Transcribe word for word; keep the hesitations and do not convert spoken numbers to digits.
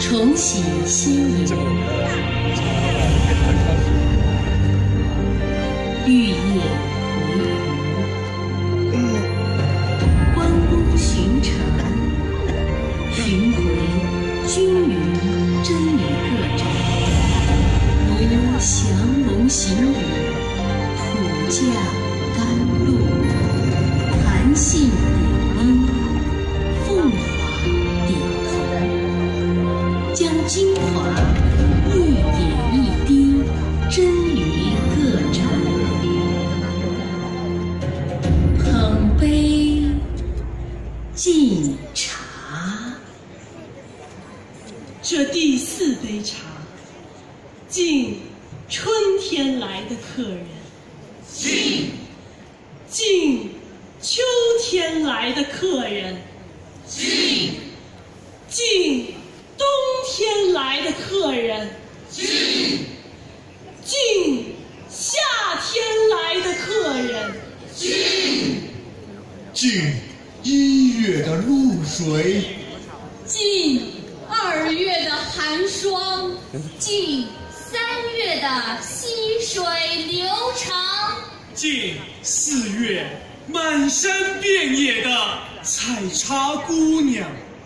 重洗心灵，玉叶回湖，观屋寻城，寻回均匀真理各展，如降龙行雨，普驾甘露，韩信点衣，凤凰点头，将精华一点一滴真于各展，捧杯敬茶。 这第四杯茶，敬春天来的客人， 敬敬秋天来的客人， 敬敬冬天来的客人， 敬敬夏天来的客人， 敬敬一月的露水， 敬二月的寒霜，敬三月的溪水流长， 敬四月满山遍野的采茶姑娘。